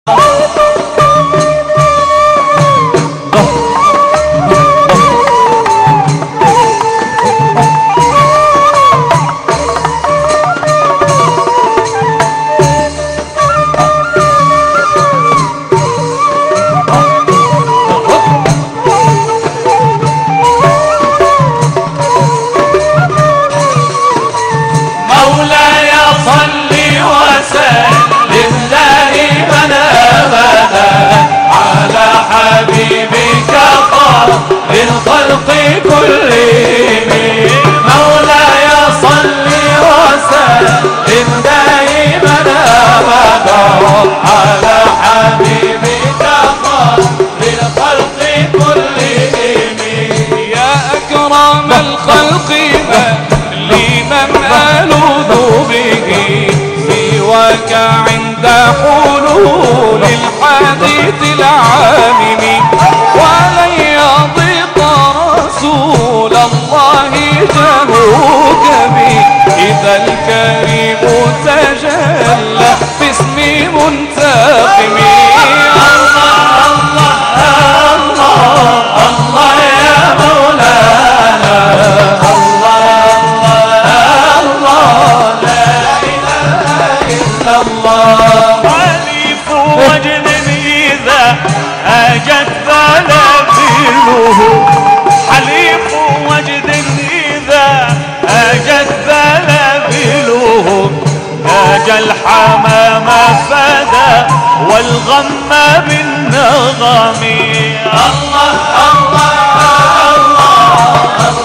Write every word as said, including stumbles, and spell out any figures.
للخلق كلهم مولاي صل وسلم دائما ابدا على حبيبك للخلق كلهم. يا اكرم الخلق لمن الوذ به سواك عند حلول الحديث العامم، ولن يضيق رسول الله جهوك به إذا الكريم تجلى باسم منتقم. الله الله الله الله يا مولانا، الله الله لا إله إلا الله. حليف وجد إذا أجت بلابله، حليف وجد إذا أجت بلابله، ناجى الحمام فدا والغم بالنغم. الله الله الله